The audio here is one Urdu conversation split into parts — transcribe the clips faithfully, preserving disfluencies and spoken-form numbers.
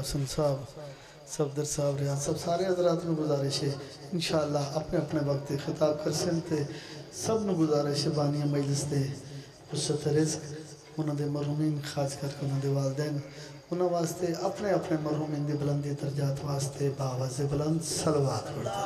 حسن صاحب صفدر صاحب ریاض صاحب سارے حضرات میں گزارش ہے انشاءاللہ اپنے اپنے وقت خطاب کر سنتے سب نے گزارش ہے بانی مجلس دے وسعت رزق انہوں دے مرحومین خاص کر کے انہوں دے والدین انہوں واسطے اپنے اپنے مرحومین دے بلندی درجات واسطے باواز بلند صلوات پڑھتے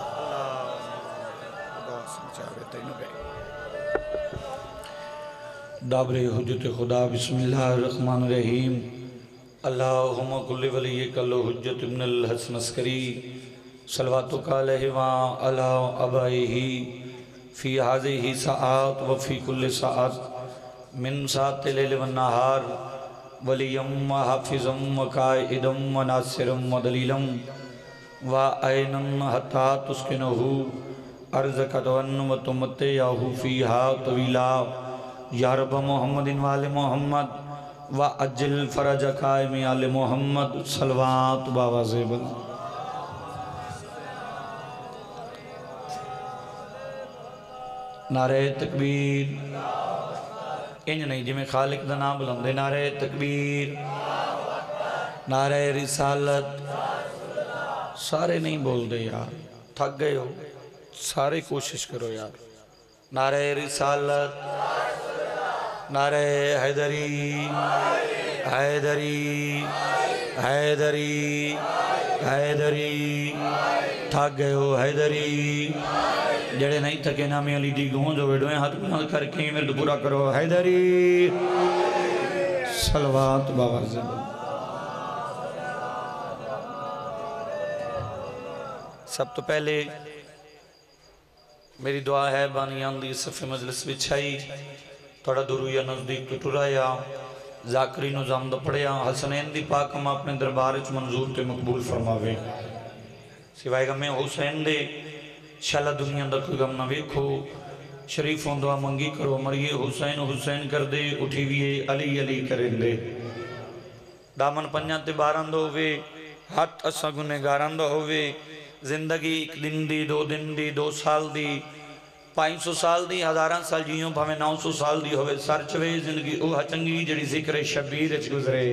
دابر حجت خدا بسم اللہ الرحمن الرحیم اللہم کل ولیک الحجت ابن الحسن عسکری صلواتک علیہ وعلا ابائیہ فی حاضی ساعات وفی کل ساعت من ساعت لیل والنہار ولیم و حافظم و قائدم و ناصرم و دلیلم و اینن حتی تسکنہو ارزقتون و تمتیہو فیہا طویلا یا رب محمد وآل محمد و اجل فرج قائم آل محمد صلوات باواز بلند نعرہ تکبیر انج نہیں جی میں خالق دا نام بلندے نعرہ تکبیر نعرہ رسالت سارے نہیں بول دے یار تھک گئے ہو سارے کوشش کرو یار نعرہ رسالت نعرہ حیدری حیدری حیدری حیدری تھک گئے ہو حیدری جڑے نہیں تھکے نامی علی دی گھون جو ویڈویں ہاتھ بنا کر کے مرد پورا کرو حیدری صلوات باواز سب تو پہلے میری دعا ہے بانیان دی صف مجلس بچھائی تھوڑا درویا نزدیک تو ٹرایا ذاکری نظام دا پڑھیا حسنین دی پاک ہم اپنے دربارچ منظور تے مقبول فرماوے سوائے گا میں حسین دے شالہ دنیا دا کوئی غم نہ ویکھو شریفوں دعا منگی کرو مریے حسین حسین کر دے اٹھی ویے علی علی کریں دے دامن پنجاتے باراندہ ہوئے ہاتھ اسا گنے گاراندہ ہوئے زندگی ایک دن دی دو دن دی دو سال دی پائن سو سال دی ہزاران سال جیوں بھامے نو سو سال دی ہوئے سر چوے زندگی اوہ چنگی جڑی ذکر شبیر اچ گزرے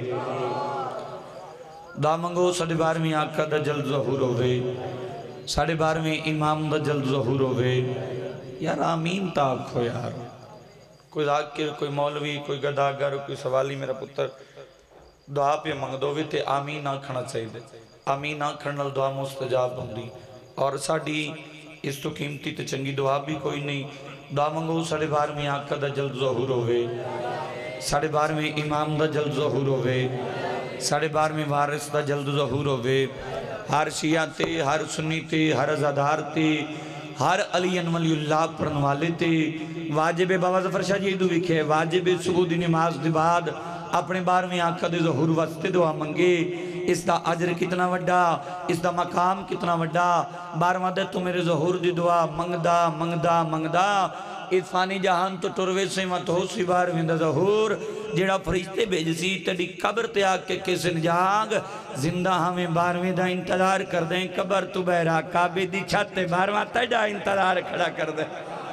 دا منگو ساڑھے بارہویں آقا دا جلد ظہور ہوئے ساڑھے بارہویں امام دا جلد ظہور ہوئے یار آمین تاک ہو یار کوئی ذاکر کوئی مولوی کوئی گداگر کوئی سوالی میرا پتر دعا پہ منگ دو بھی تے آمین آکھنا چاہیے دے آمین آکھنا دعا مستجاب ہوندی اور ساڑھی اس تو قیمتی تے چنگی دعا بھی کوئی نہیں دعا منگو ساڑھے بارہویں آقا دا جلد ظہور ہوئے ساڑھے بارہویں امام دا جلد ظہور ہوئے ساڑھے بارہویں وارث دا جلد ظہور ہوئے ہر شیعہ تے ہر سنی تے ہر ازادار تے ہر علی ولی اللہ پرنوالے تے واجب بابا ظفر شاہ جی دو وکھے واجب سبودی نماز دے بعد اپنے بارہویں آقا دے ظہور واسطے دعا منگے اس دا عجر کتنا وڈا اس دا مقام کتنا وڈا بارہواں دے تو میرے ظہور دی دعا منگدا منگدا منگدا اس فانی جہان تو ٹروے سے مت ہو سی بارہویں دا ظہور جڑا فرشتے بھیج سی تڑی قبر تے آ کے کسن جاگ زندہ ہمیں بارہویں دا انتظار کر دیں قبر تو بہرا کعبے دی چھتے بارہواں تڑا انتظار کھڑا کر دیں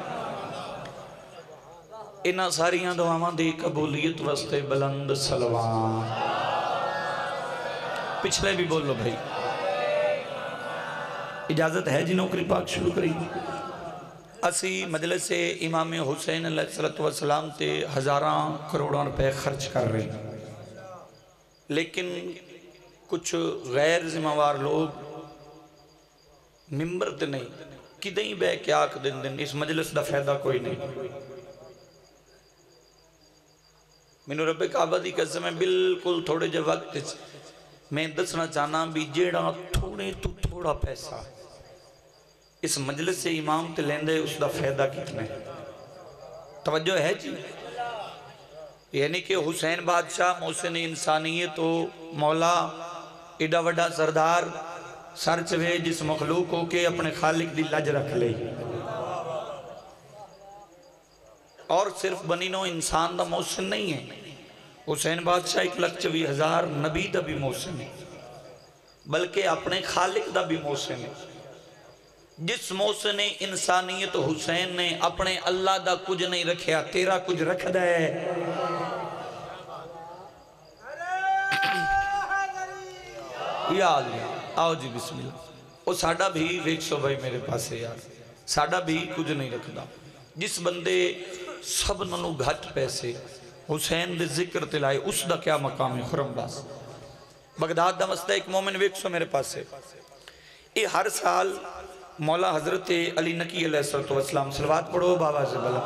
انہاں ساریاں دعاواں دی قبولیت واسطے بلند صلوات پچھلے بھی بول لو بھائی اجازت ہے جی نوکری پاک شروع کری اسی مجلس امام حسین علیہ السلام تے ہزاراں کروڑاں روپے خرچ کر رہے ہیں لیکن کچھ غیر ذمہ وار لوگ ممبر تے نہیں کدیں بے کیا دن دن اس مجلس دا فائدہ کوئی نہیں مینو رب کعبہ دی قسم ہے بالکل تھوڑے جو وقت میں دسنا چاہنا بھی جیڑا تھوڑے تو تھوڑا پیسہ اس مجلس سے امام تے لیندے اس دا فائدہ کتنے توجہ ہے جی یعنی کہ حسین بادشاہ محسن انسانیت تو مولا ایڈا وڈا سردار سر چوے جس مخلوق ہو کے اپنے خالق دی لج رکھ لے اور صرف بنی نو انسان دا محسن نہیں ہے حسین بادشاہ ایک لکھ چوی ہزار نبی دا بھی محسن ہے بلکہ اپنے خالق دا بھی محسن ہے جس محسن انسانیت حسین نے اپنے اللہ دا کچھ نہیں رکھیا تیرا کچھ رکھ دے یا اللہ آؤ جی بسم اللہ وہ ساڑا بھی ویک سو بھائی میرے پاس ہے یار ساڑا بھی کچھ نہیں رکھدا جس بندے سب ننو گھٹ پیسے حسین دے ذکر تلائے اس دا کیا مقام ہے خرم باس بغداد دا مسئلہ ایک مومن ویک سو میرے پاس ہے یہ ہر سال مولا حضرت علی نقی علیہ السلام صلوات پڑھو بابا سے بلا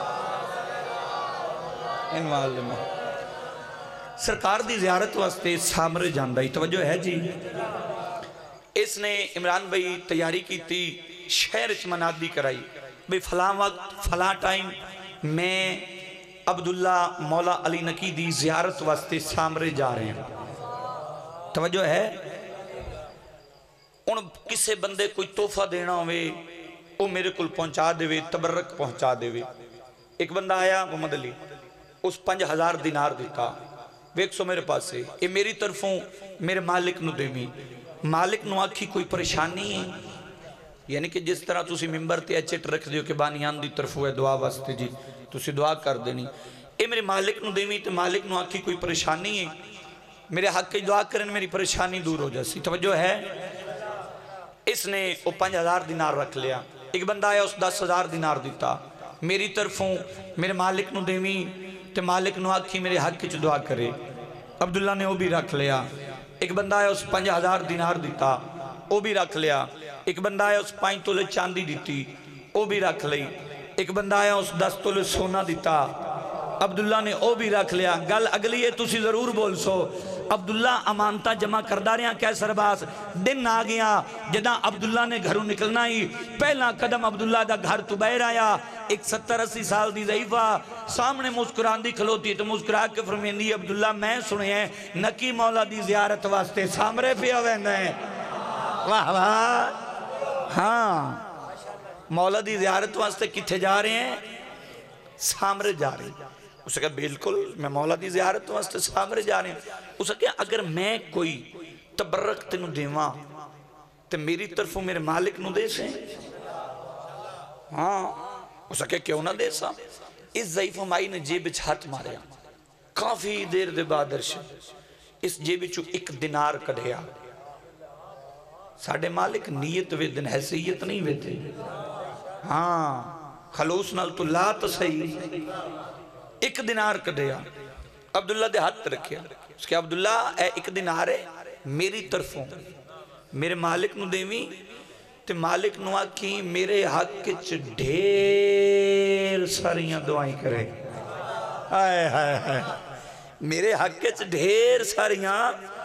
ان معلوم سرکار دی زیارت واسطے سامرے جاندہ ہی توجہ ہے جی اس نے عمران بھائی تیاری کی تھی شہر اچ منادی کرائی بھئی فلاں وقت فلاں ٹائم میں عبداللہ مولا علی نقی دی زیارت واسطے سامرے جا رہے ہیں توجہ ہے ان کسے بندے کوئی تحفہ دینا ہوئے وہ میرے کل پہنچا دے وے تبرک پہنچا دے وے ایک بندہ آیا محمد علی اس پنج ہزار دینار دیتا ویک سو میرے پاس سے یہ میری طرفوں میرے مالک نو دے بھی مالک نو آکھی کوئی پریشانی ہے یعنی کہ جس طرح تسی ممبر تے اچھٹ رکھ دیو کہ بانیان دی طرف ہوئے دعا واسطے جی تسی دعا کر دینی اے میرے مالک نو دیوی تے مالک نو آکھی کوئی پریشانی ہے میرے حق کی دعا کرن میری پریشانی دور ہو جاسی توجہ ہے اس نے وہ پانچ ہزار دینار رکھ لیا ایک بندہ آیا اس دس ہزار دینار دیتا میری طرفوں میرے مالک نو دیوی تے مالک نو آکھی میرے حق کی دعا کرے عبداللہ نے وہ بھی رکھ لیا ایک بندہ آیا اس پانچ ہزار دینار دیتا وہ بھی رکھ لیا ایک بندہ آیا اس پانچ تولے چاندی دیتی وہ بھی رکھ لی ایک بندہ آیا اس دس تولے سونا دیتا عبداللہ نے وہ بھی رکھ لیا گل اگلی ہے تسی ضرور بول سو عبداللہ امانتہ جمع کردہ رہے ہیں کیسر باس دن آ گیا جدہ عبداللہ نے گھروں نکلنا ہی پہلا قدم عبداللہ دا گھر تو بہر آیا ایک ستر اسی سال دی ضعیفہ سامنے مسکران دی کھلوتی ہے تو مسکرا کے فرمیندی عبداللہ میں سنے ہیں نقی مولا دی زیارت واسطے سامرے پہ ہوئے ہیں واہ واہ ہاں مولا دی زیارت واسطے کتھے جا رہے ہیں سامرے جا رہے ہیں اسے کہا بالکل میں مولا دی زیارت واسطے سامرے جا رہے ہیں اسے کہا اگر میں کوئی تبرک تینوں دیواں تو میری طرفوں میرے مالک نو دے سے ہاں اسے کہا کیوں نہ دے سا اس ضعیف ہمائی نے جیب ہاتھ ماریا کافی دیر دے بعد ارشد اس جیب چو ایک دینار کڑھیا ساڑھے مالک نیت وے دن حیثیت نہیں وے تھے ہاں خلوص نال تو لا تو صحیح ایک دینار کڑھیا عبداللہ دے ہاتھ رکھیا اس کے عبداللہ اے ایک دینار ہے میری طرفوں میرے مالک نو دیوی تے مالک نو آکھی میرے حق کچھ ڈھیر ساریاں دعائیں کرے آئے آئے آئے میرے حق کچھ ڈھیر ساریاں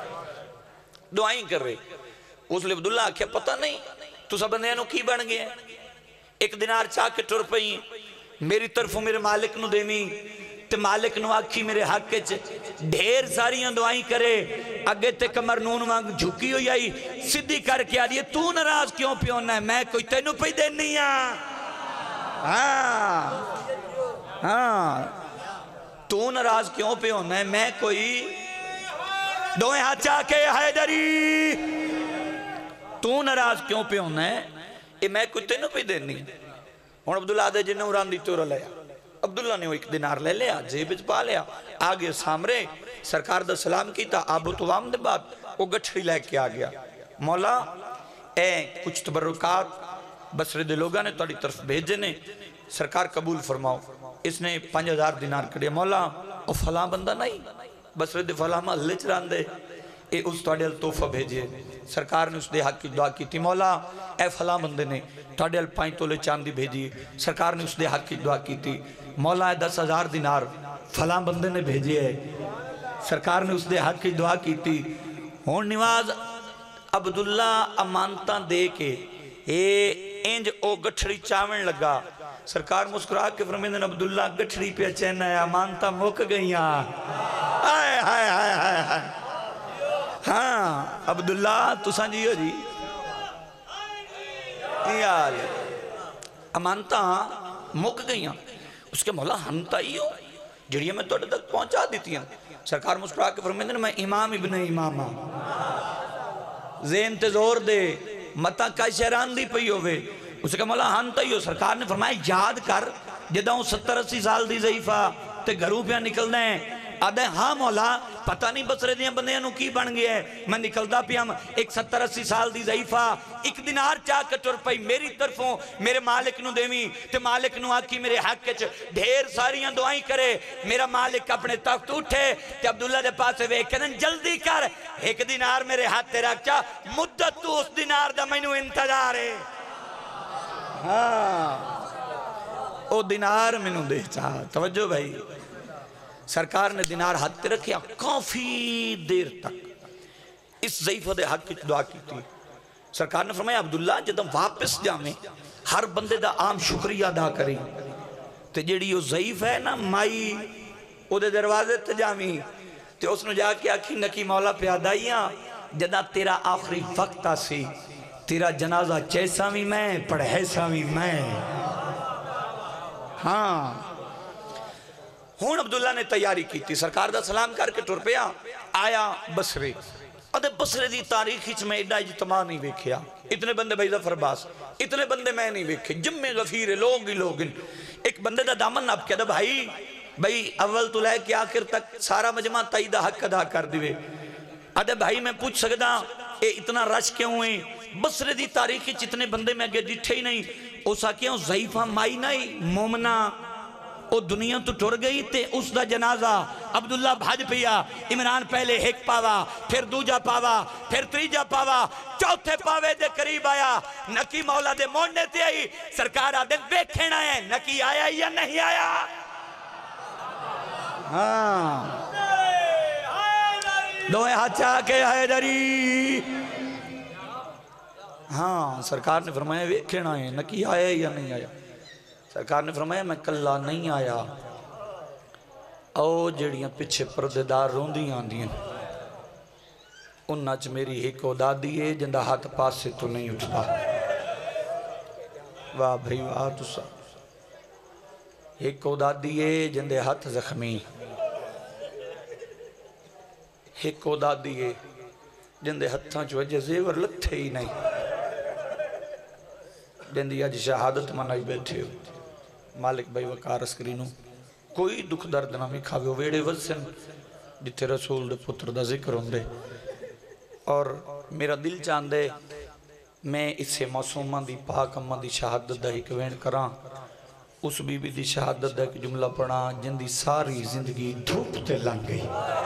دعائیں کر رہے اس لئے عبداللہ آکھیا پتہ نہیں تو سب بندیاں کی بن گئے ایک دینار چاہ کے ٹر پئی میری طرفوں میرے مالک نو دیوی تے مالک نو آکھی میرے حق کے ڈھیر ساریاں دعائیں کرے اگے تے کمر نون مانگ جھکی ہوئی آئی صدی کر کے آدھی تو نراز کیوں پیونا ہے میں کوئی تینو پہ دے نہیں ہاں ہاں تو نراز کیوں پیونا ہے میں کوئی دوئے ہاتھ چاہ کے حیدری تو نراز کیوں پیونا ہے اے میں کوئی تینو پہ دے نہیں اور عبداللہ دے جنہوں ران دی تو رلیا عبداللہ نے وہ ایک دینار لے لیا جیبج پا لیا آگے سامرے سرکار دا سلام کی تا آبو توام دے بعد وہ گٹھڑی لے کے آگیا مولا اے کچھ تبرکات بسرے دے لوگاں نے توڑی طرف بھیجے نے سرکار قبول فرماؤ اس نے پانچ ہزار دینار کڑیا مولا وہ فلاں بندہ نہیں بسرے دے فلاں محلے چران دے اے اس توڑی ال توفہ بھیجے سرکار نے اس دے حق کی دعا کی تھی مولا اے فلاں بندے نے توڑی ال پانچ تولے چاندی بھیجی سرکار نے اس دے حق کی دعا کی تھی مولا اے دس ہزار دینار فلاں بندے نے بھیجے ہے سرکار نے اس دے حق کی دعا کی تھی ہون نواز عبداللہ امانتاں دے کے اے انج او گٹھڑی چاون لگا سرکار مسکرا کے فرمیندن عبداللہ گٹھڑی پہ چہنا ہے امانتاں موک گئیاں آئے آئے آئے آئے ہاں عبداللہ تو سانجیو جی یار امانتاں موک گئیاں اس کے مولا ہنتا ہی ہو جڑیے میں توڑے تک پہنچا دیتی ہیں سرکار مسکرا کے فرمیندن میں امام ابن امام زین تے زور دے متا کا شہران دی پئی ہوئے اسے کہا مولا ہنتا ہی ہو سرکار نے فرمایا یاد کر جدہ ہوں ستر اسی سال دی ضعیفہ تے گھروں پہ نکل دیں آدھے ہاں مولا پتہ نہیں بسرے دیاں بندیاں نو کی بن گیا ہے میں نکلدا پیام ایک ستر اسی سال دی ضعیفہ ایک دینار چاہ کے ٹر پئی میری طرفوں میرے مالک نو دیویں تے مالک نو آکی میرے حق وچ ڈھیر ساریاں دعائیں کرے میرا مالک اپنے تخت اٹھے تے عبداللہ دے پاسے ویکھ کے جلدی کر ایک دینار میرے ہاتھ تے رکھ چا مدت تو اس دینار دا مینوں انتظار ہے ہاں او دینار مینوں دے چاہ توجہ بھائی سرکار نے دینار ہاتھ تے رکھیا کافی دیر تک اس ضعیفہ دے حق کی دعا کی تھی سرکار نے فرمایا عبداللہ جدم واپس جاویں ہر بندے دا عام شکریہ ادا کریں تے جیڑی وہ ضعیف ہے نا مائی او دے دروازے تے جاویں تے اس نے جا کے آکھی نکی مولا پیادائیاں جدا تیرا آخری وقت آسی تیرا جنازہ چیسا بھی میں پڑھیسا بھی میں ہاں ہون عبداللہ نے تیاری کی تھی سرکار دا سلام کر کے ٹر پیا آیا بسرے ادھے بسرے دی تاریخی چھ میں ایڈا اجتماع نہیں ویکھیا اتنے بندے بھائی ظفر باس اتنے بندے میں نہیں ویکھے جمع غفیر لوگ ہی لوگ ایک بندے دا دامن ناب کیا دا بھائی بھائی اول تو لے کے آخر تک سارا مجمع تائیدہ حق ادا کر دیوے ادھے بھائی میں پوچھ سکتا اے اتنا رش کیوں ہوئے بسرے دی تاریخی چتنے بندے میں اگے ڈٹھے ہی نہیں اوسا کیوں ضعیفہ مائی نہیں مومنہ او دنیا تو ٹر گئی تے اس دا جنازہ عبداللہ بھاج پیا عمران پہلے ایک پاوا پھر دوجا پاوا پھر تریجا پاوا چوتھے پاوے دے قریب آیا نکی مولا دے موڑنے تے آئی سرکار آدھے بیکھینا ہے نکی آیا یا نہیں آیا ہاں دوئے ہاتھ چاہ کے حیدری ہاں سرکار نے فرمایا بیکھینا ہے نکی آیا یا نہیں آیا سرکار نے فرمایا میں کلہ نہیں آیا او جڑیاں پچھے پردیدار روندیاں آندیاں انہاں چ میری ایک او دادی ہے جندہ ہاتھ پاس سے تو نہیں اٹھتا واہ بھائی واہ تو سا ایک او دادی ہے جندے ہاتھ زخمی ایک او دادی ہے جندے ہتھاں چ وجہ زیور لتھے ہی نہیں جندی آج شہادت منائی بیٹھے ہو مالک بھائی وقار اسکرینوں کوئی دکھ درد نہ میں کھاوے ویڑے وزن جتے رسول دے پتر دا ذکر ہوں دے اور میرا دل چاندے میں اسے معصومہ دی پاک امہ دی شہادت دا ایک وین کران اس بی بی دی شہادت دا ایک جملہ پڑھا جن دی ساری زندگی دھوپ تے لنگ گئی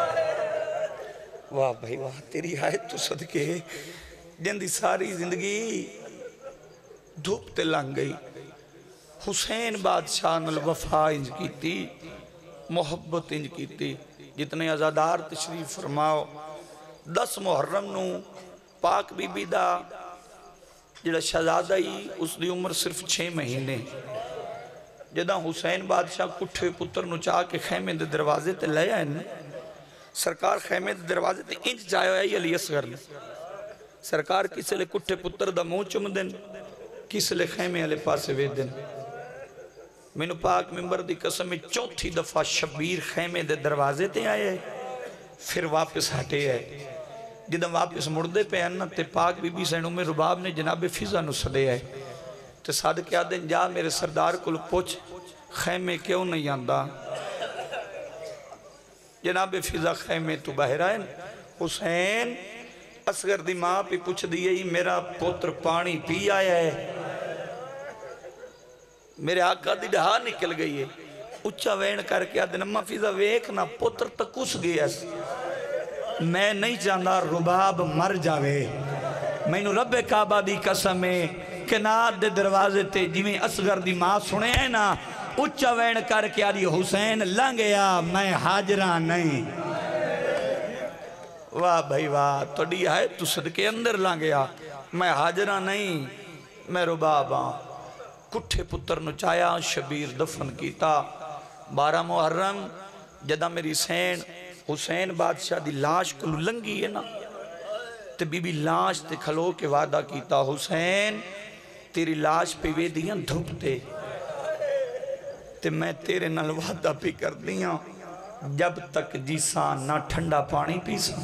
واہ بھائی واہ تیری آیت تو صدقے جن دی ساری زندگی دھوپ تے لنگ گئی حسین بادشاہ نل وفا انج کی تھی محبت انج کی تھی جتنے ازادار تشریف فرماؤ دس محرم نو پاک بی بی دا جڑا شہزادہ ہی اس دی عمر صرف چھ مہینے جدہ حسین بادشاہ کٹھے پتر نو چاہ کے خیمے دے دروازے تے لے آئے نے سرکار خیمے دے دروازے تے انج جائے آئی علی اصغر نے سرکار کسے لے کٹھے پتر دا منہ چم دن کسے لے خیمے علی پاسے وے دن میں نے پاک ممبر دی قسم میں چوتھی دفعہ شبیر خیمے دے دروازے تے آئے پھر واپس ہٹے آئے جدہ واپس مردے پہ آنا تے پاک بی بی سینوں میں رباب نے جناب فضا نو سدے آئے تے صادق آدھن جا میرے سردار کو پوچھ خیمے کیوں نہیں آندہ جناب فضا خیمے تو باہر آئے حسین اصغر دی ماں پہ پوچھ دیئے ہی میرا پتر پانی پی آیا ہے میرے آقا دی ڈہا نکل گئی ہے اچھا وین کر کے آدھے نمہ فیضا ویکنا پتر تک اس گیا میں نہیں چاہتا رباب مر جاوے میں نے رب کعبہ دی قسم ہے کہ ناد دے دروازے تے جویں اصغر دی ماں سنے ہیں نا اچھا وین کر کے آدھی حسین لنگیا میں حاجرہ نہیں واہ بھائی واہ تو ڈی ہے تو صدقے اندر لنگیا میں حاجرہ نہیں میں رباب ہاں کٹھے پتر نو چایا شبیر دفن کیتا بارہ محرم جدہ میری سین حسین بادشاہ دی لاش کو لنگی ہے نا تے بی بی لاش تے کھلو کے وعدہ کیتا حسین تیری لاش پہ وے دیاں دھوپتے تے میں تیرے نال وعدہ پہ کر دیاں جب تک جیسان نہ ٹھنڈا پانی پیساں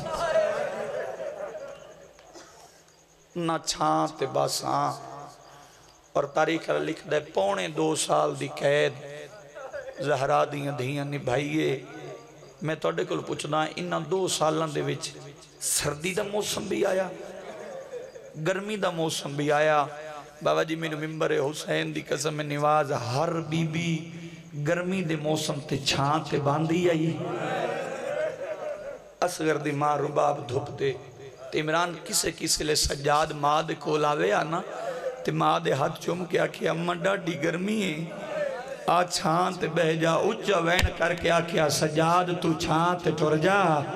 نہ چھاں تے باساں اور تاریخ لکھ دے پونے دو سال دی قید زہرا دیاں دھیاں نبھائیے میں تواڈے کول پوچھدا انہاں دو سالاں دے وچ سردی دا موسم بھی آیا گرمی دا موسم بھی آیا بابا جی میرے ممبر حسین دی قسم نواز ہر بی بی گرمی دے موسم تے چھان تے باندھی آئی اصغر دی ماں رباب دھپ دے تے عمران کسے کسے لے سجاد ماں دے کول آوے آنا تے ماں دے ہاتھ چوم کے آکھے اماں ڈاڈی گرمی ہے آ چھان تے بہ جا اچھا وین کر کے آکھے سجاد تو چھان تے ٹر جا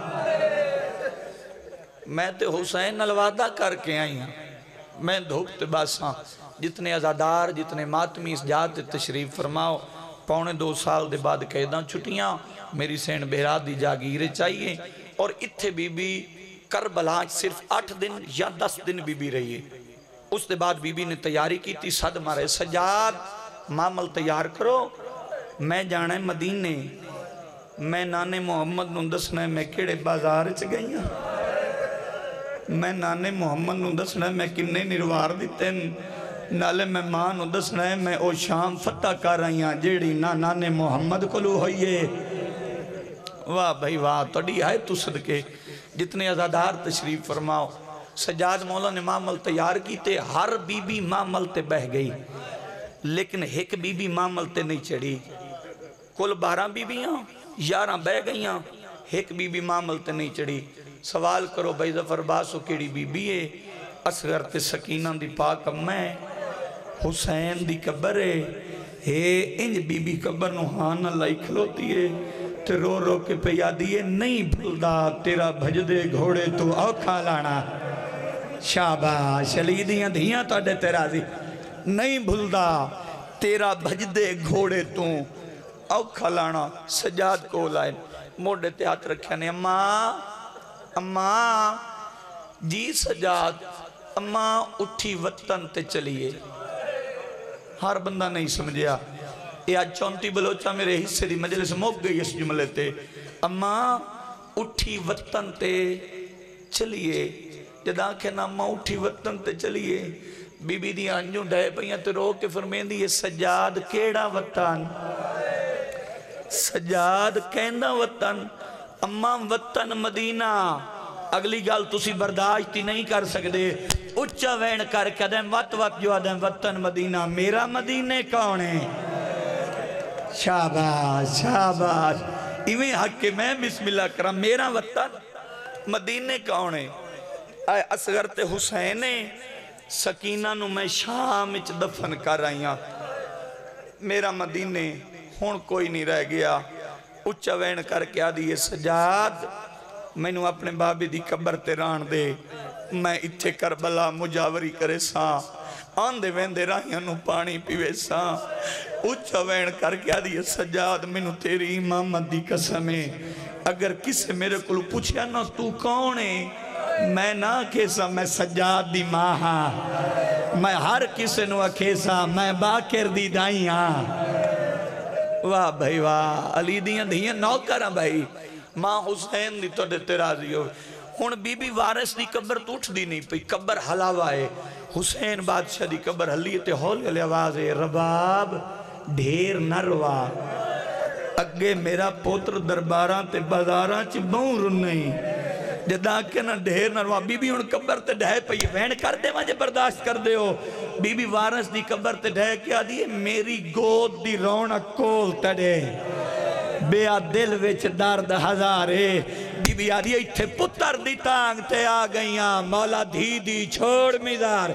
میں تے حسین نلوادہ کر کے آئی ہوں میں دھوپ تے باساں جتنے ازادار جتنے ماتمی اس جات تشریف فرماؤ پونے دو سال دے بعد قیداں چھٹیاں میری سین بہرات دی جاگیرے چاہیے اور اتھے بی بی کربلا صرف آٹھ دن یا دس دن بی بی رہی ہے اس دے بعد بی بی نے تیاری کی تھی صد مارے سجاد معامل تیار کرو میں جانا ہے مدینے میں نانے محمد نندسنا ہے میں کیڑے بازار چ گئی ہوں میں نانے محمد نندسنا ہے میں کنے نروار دیتے نالے میں ماں نندسنا ہے میں او شام فتح کر رہی ہوں جیڑی نا نانے محمد کو لو ہوئیے واہ بھائی واہ توڑی آئے تو صدقے جتنے ازادار تشریف فرماؤ سجاد مولا نے معامل تیار کی تے ہر بی بی معامل تے بہ گئی لیکن ایک بی بی معامل تے نہیں چڑھی کل بارہ بی بیاں یارہ بہ گئیاں ایک بی بی معامل تے نہیں چڑھی سوال کرو بھائی ظفر باسو کیڑی بی بی ہے اصغر تے سکینہ دی پاک میں حسین دی قبر ہے اے انج بی بی قبر نو ہاں اللہ کھلوتی ہے تے رو رو کے پہ یادیے نہیں بھلدا تیرا بھجدے گھوڑے تو اوکھا لانا شاباش شلیدیاں دھیاں توڑے تیرا دی نہیں بھلدا تیرا بھجدے گھوڑے تو اوکھا لانا سجاد کو لائن موڑے تے ہاتھ رکھیا نے اماں اماں جی سجاد اماں اٹھی وطن تے چلیے ہر بندہ نہیں سمجھیا یہ آج چونتی بلوچہ میرے حصے دی مجلس موک گئی اس جملے تے اماں اٹھی وطن تے چلیے جدا کہ نا اماں اٹھی وطن تے چلیے بی بی دی آنجوں ڈھائے پہیاں تے رو کے فرمین دی یہ سجاد کیڑا وطن سجاد کہندہ وطن اماں وطن مدینہ اگلی گال تسی برداشتی نہیں کر سکتے اچھا وین کر کے دیں وط وط جو دیں وطن مدینہ میرا مدینے کون ہے شاباش شاباش ایویں حق کے میں بسم اللہ کرم میرا وطن مدینے کون ہے اے اصغر تے حسین سکینہ نو میں شام اچ دفن کر رہی ہوں میرا مدینے ہون کوئی نہیں رہ گیا اچھا وین کر کے آدھی یہ سجاد میں نو اپنے بابی دی قبر تے ران دے میں اتھے کربلا مجاوری کرے ساں آندے ویندے راہیاں نو پانی پیوے ساں اچھا وین کر کے آدھی یہ سجاد میں نو تیری امامت دی قسمیں اگر کسے میرے کلو پوچھیا نا تو کون ہے میں نہ کیسا میں سجاد دی ماں ہاں میں ہر کسے نو کیسا میں باکر دی دائی ہاں واہ بھائی واہ علی دیاں دیاں نوکر ہاں بھائی ماں حسین دی تو دیتے راضی ہو ہون بی بی وارث دی قبر تو اٹھ دی نہیں پئی قبر حلاوہ ہے حسین بادشاہ دی قبر حلیتے ہول گلے آواز ہے رباب ڈھیر نروا اگے میرا پوتر درباراں تے بازاراں چ بہوں رن نہیں جدا کہ نا ڈھیر نروا بی بی ہون قبر تے ڈھائے پئی وین کر دے مجھے برداشت کر دے ہو بی بی وارث دی قبر تے ڈھائے کیا دیئے میری گود دی رونق کول تڑے بیا دل وچ درد ہزارے بی بی آدھی ایتھے پتر دی تانگ تے آ گئیاں مولا دھی دی چھوڑ میزار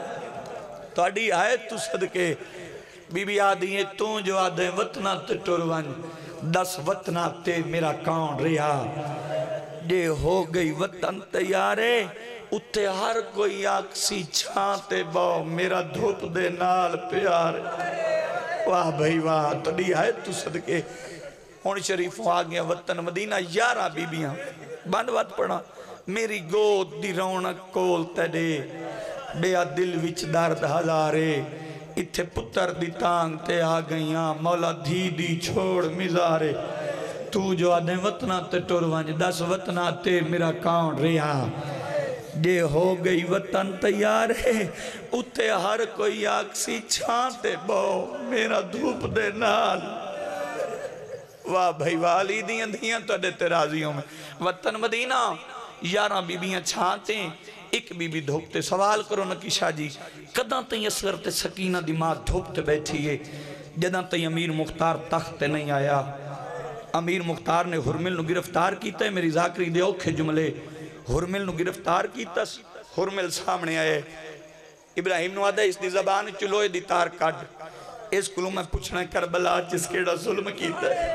توڑی آئے تو صدقے بی بی آدھی ہے تو جو آدھے وطنہ تے ٹرون دس وطنہ تے میرا کون رہا جے ہو گئی وطن تیارے اتے ہر کوئی آکسی چھانتے باؤ میرا دھوپ دے نال پیار واہ بھائی واہ توڑی آئے تو صدقے ہون شریفوں آگیا وطن مدینہ یارہ بی بیاں بند وقت پڑھا میری گود دی رونق کول تڑے بیا دل وچ درد ہزارے اتھے پتر دی تانگ تے آ گئیاں مولا دھی دی چھوڑ مزارے تو جو آدھیں وطنہ تے ٹوروانج دس وطنہ تے میرا کون رہا جے ہو گئی وطن تیار ہے اتے ہر کوئی آکسی چھانتے بو میرا دھوپ دے نال واہ بھائی والی دیاں دیاں تو دیتے راضیوں میں وطن مدینہ یاراں بیبیاں چھانتے ایک بی بی دھوکتے سوال کرو نکیشہ جی قداں تیں اصغر تے سکینہ دی ماں دھوکتے بیٹھی ہے جداں تیں امیر مختار تخت نہیں آیا امیر مختار نے ہرمل نو گرفتار کیتا ہے میری ذاکری دے اوکھے جملے ہرمل نو گرفتار کیتا ہرمل سامنے آئے ابراہیم نو آدھا اس دی زبان چلوئے دی تار کٹ اس کلو میں پوچھنا کربلا جس کیڑا ظلم کیتا ہے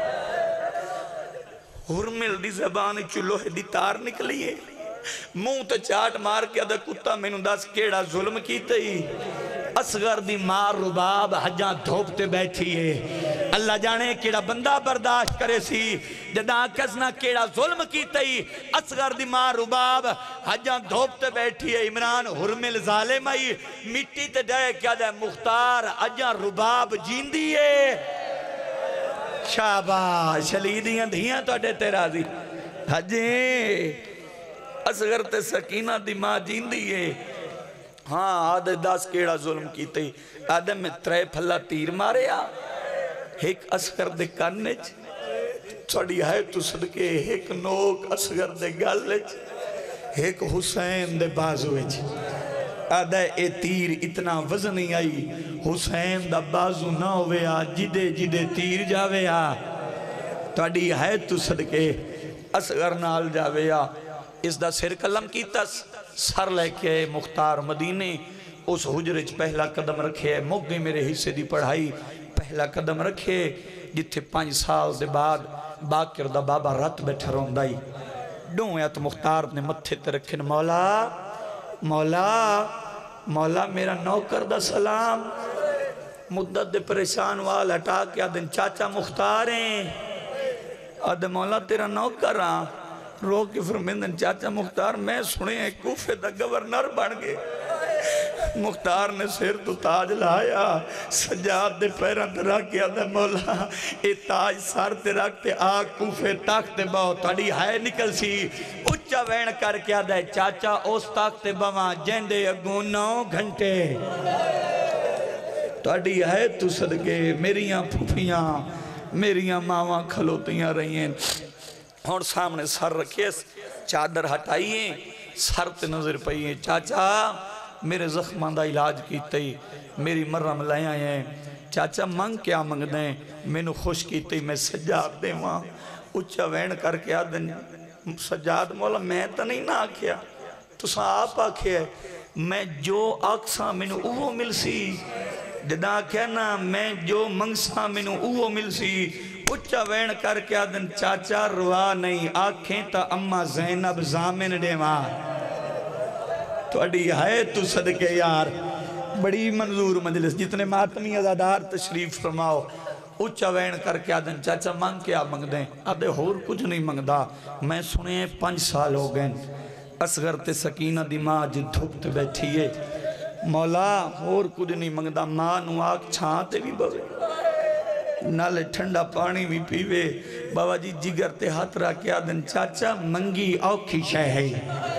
ہرمل دی زبان چلوئے دی تار نکلیے منہ تے چاٹ مار کے آدھا کتا میں نو دس کیڑا ظلم کیتا ہی اصغر دی مار رباب حجاں دھوپتے بیٹھی ہے اللہ جانے کیڑا بندہ برداشت کرے سی جدا کسنا کیڑا ظلم کیتا ہی اصغر دی مار رباب حجاں دھوپتے بیٹھی ہے عمران ہرمل ظالم آئی مٹی تے دے کیا دے مختار حجاں رباب جیندی ہے شاباش شلیدیاں دھیاں تو اڈے تیرا دی حجیں اصغر تے سکینہ دی ماں جیندی ہے ہاں آدھے دس کیڑا ظلم کیتے ہی آدھے میں ترے پھلا تیر مارے آ ایک اصغر دے کانچ چھوڑی ہے تو صدقے ایک نوک اصغر دے گالچ ایک حسین دے بازوچ آدھے اے تیر اتنا وزن نہیں آئی حسین دا بازو نہ ہوئے آ جدے جدے تیر جاوے آ توڑی ہے تو صدقے اصغر نال جاوے آ اس دا سر کلم کیتا سر لے کے مختار مدینے اس حجرچ پہلا قدم رکھے موگے میرے حصے دی پڑھائی پہلا قدم رکھے جتھے پانچ سال دے بعد باکر دا بابا رت بیٹھا روندائی ڈویا تو مختار نے متھے تے رکھن مولا مولا مولا میرا نوکر دا سلام مدت دے پریشان وال ہٹا کے آدھن چاچا مختار ہیں آدھے مولا تیرا نوکر ہاں رو کے فرمیندن چاچا مختار میں سنے ہیں کوفے دا گورنر بن گئے مختار نے سیر تو تاج لایا سجاد دے پیران تے رکھ کے آدھے مولا اے تاج سار تے رکھ تے آگ کوفے تاک تے باؤ تاڑی ہائے نکل سی اچھا وین کر کے آدھے چاچا اس تاک تے باؤں جیندے اگوں نو گھنٹے تاڑی ہے تو صدقے میریاں پھوپیاں میریاں ماواں کھلوتیاں رہی ہیں اور سامنے سر رکھے چادر ہٹائیے سر تے نظر پئیے چاچا میرے زخمہ دا علاج کیتے ہی میری مرم لائیں آئے چاچا منگ کیا منگ دیں میں نو خوش کیتے ہی میں سجاد دیں وہاں اچھا وین کر کے آدھن سجاد مولا میں تا نہیں نہ آکھیا تو سا آپ آکھیا میں جو آکسا میں نو اوہ مل سی جدا کہنا میں جو منگسا میں نو اوہ مل سی اچھا وین کر کے آدھن چاچا روا نہیں آنکھیں تا اممہ زینب زامن دے ماں تو اڈی ہے تو صدقے یار بڑی منظور مجلس جتنے ماتمی ازادار تشریف فرماؤ اچھا وین کر کے آدھن چاچا مانگ کیا مانگ دیں آدھے اور کچھ نہیں مانگ دا میں سنے پانچ سال ہو گئے اصغر تے سکینہ دی ماں جد دھوکتے بیٹھیے مولا اور کچھ نہیں مانگ دا ماں نو آگ چھانتے بھی بوے نالے ٹھنڈا پانی بھی پیوے بابا جی جگر تے ہاتھ رہا کیا دن چاچا منگی اوکھی شہ ہے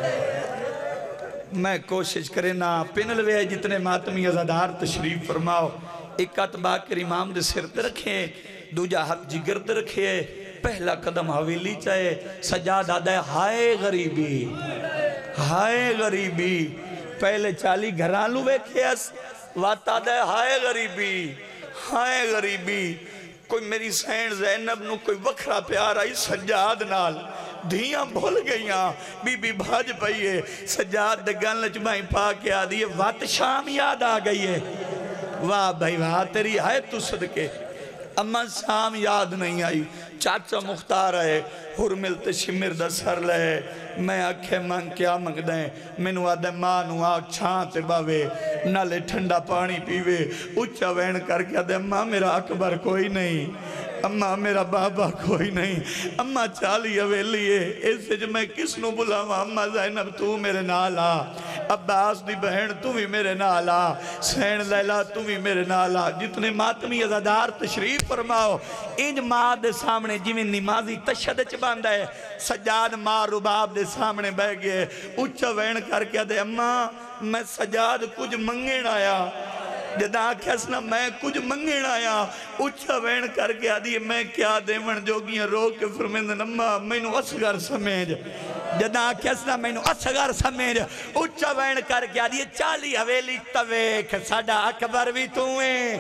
میں کوشش کرے نا پینلوے جتنے ماتمی ازادار تشریف فرماؤ ایک ہاتھ باکر امام دے سر تے رکھے دوجہ ہاتھ جگر تے رکھے پہلا قدم حویلی چاہے سجاد آدھے ہائے غریبی ہائے غریبی پہلے چالی گھرالو بیکھے اس وات آدھے ہائے غریبی ہائے غریبی کوئی میری سین زینب نو کوئی وکھرا پیار آئی سجاد نال دھیاں بھول گئیاں بی بی بھاج پئیے سجاد دے گن لچمائیں پا کے آدھیے وات شام یاد آ گئی ہے واہ بھائی واہ تیری ہے تو صدقے اما شام یاد نہیں آئی چاچا مختار ہے ہرمل تے شمر دا سر لے میں آکھے مانگ کیا مانگ دیں منو آدھے ماں نو آگ چھان تے باوے نالے ٹھنڈا پانی پیوے اچھا وین کر کے آدھے اماں میرا اکبر کوئی نہیں اماں میرا بابا کوئی نہیں اماں چالی اویلیے اس سے جو میں کس نو بلاواں اماں زینب تو میرے نالا عباس دی بہن تو بھی میرے نالا سین لیلہ تو بھی میرے نالا جتنے ماتمی ازادار تشریف فرماؤ انج ماں دے سامنے جی میں نمازی تشہد چباندہ ہے سجاد ماں رباب دے سامنے بہ گئے اچھا وین کر کے دے اماں میں سجاد کچھ منگن آیا جدا کھسنا میں کچھ منگن آیا اچھا وین کر کے آدھی میں کیا دیون جوگیاں رو کے فرمیندن اممہ میں نو اصغر سمیج جدا کھسنا میں نو اصغر سمیج اچھا وین کر کے آدھی چالی حویلی تویک ساڑا اکبر بھی تویں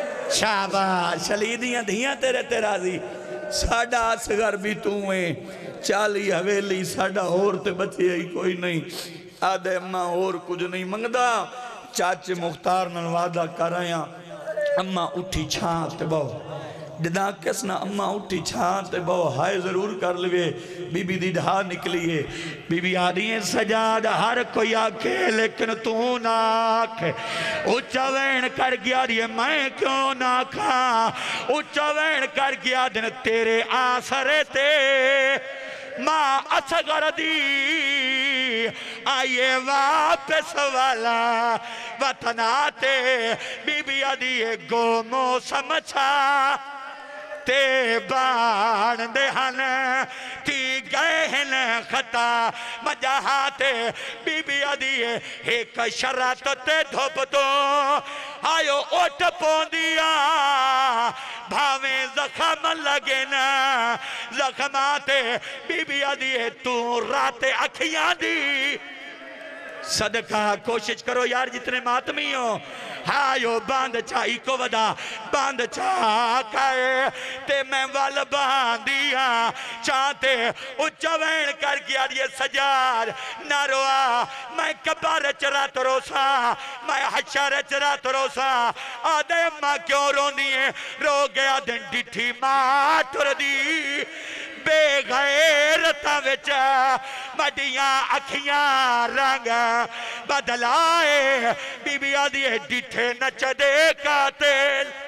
شاباش شلیدیاں دھیاں تیرے تیرازی ساڑا اصغر بھی تویں چالی حویلی ساڑا اور تے بچے ہی کوئی نہیں آدھے اممہ اور کچھ نہیں منگدہ چاچے مختار ننوادہ کر آیا اممہ اٹھی چھانتے باؤ جدا کسنا اممہ اٹھی چھانتے باؤ ہائے ضرور کر لوے بی بی دی ڈھا نکلیے بی بی آدھی ہیں سجاد ہر کوئی آکھے لیکن تو نہ آکھے اچھا وین کر گیا دیئے میں کیوں نہ کھا اچھا وین کر گیا دن تیرے آسرے تے ماں اصغر دی آئیے واپس والا وطن آتے بی بی آدھیے گومو سمجھا تے بان دہن تی گئے ہیں خطا مجاہاتے بی بی آدھیے ایک شرط تے دھوپ تو آئیو اوٹ پوندیا بھاویں زخم لگے نا زخماتے بی بی آدھیے تو رات اکھیاں دی صدقہ کوشش کرو یار جتنے ماتمی ہو ہائیو باندھ چاہی کو ودا باندھ چاہ کائے تے میں وال باندھیا چاہتے اچھا وین کر گیا یہ سجار نہ روا میں کبار چرا تروسا میں حشر چرا تروسا آدھے ماں کیوں رو دیئے رو گیا دن ڈٹھی ماں ٹر دی بے غیرتا وچا مڈیاں اکھیاں رنگ بدلائے بی بی آدھی ڈٹھے نچ دے قاتل